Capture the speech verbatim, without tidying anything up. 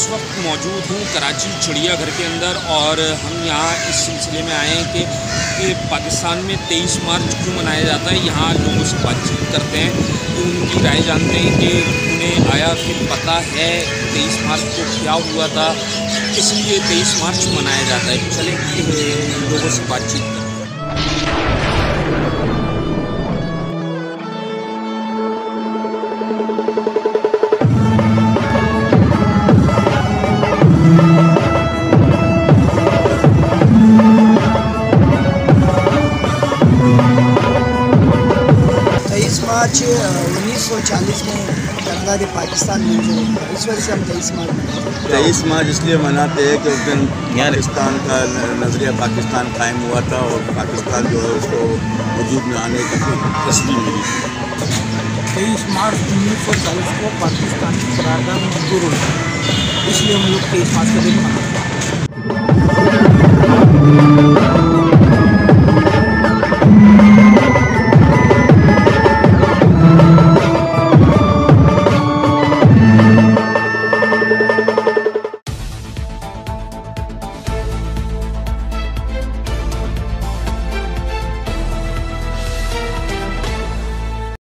वक्त मौजूद हूँ कराची चिड़ियाघर के अंदर और हम यहाँ इस सिलसिले में आए हैं कि, कि पाकिस्तान में तेईस मार्च क्यों मनाया जाता है। यहाँ लोगों से बातचीत करते हैं कि उनकी राय जानते हैं कि उन्हें आया फिर पता है तेईस मार्च को क्या हुआ था, इसलिए तेईस मार्च मनाया जाता है। चलें लोगों से बातचीत करते हैं। तेईस मार्च उन्नीस सौ चालीस में दंगा दे पाकिस्तान मंजूर हुआ, इस वजह से हम तेईस मार्च मनाते हैं। तेईस मार्च इसलिए मनाते हैं कि उस दिन पाकिस्तान का नज़रिया पाकिस्तान कायम हुआ था और पाकिस्तान जो है उसको वजूद में आने की तस्लीम मिली। तेईस मार्च उन्नीस सौ चालीस को पाकिस्तान की करारदाद मंजूर हुई, इसलिए हम लोग तेईस मार्च का दिन मनाते हैं।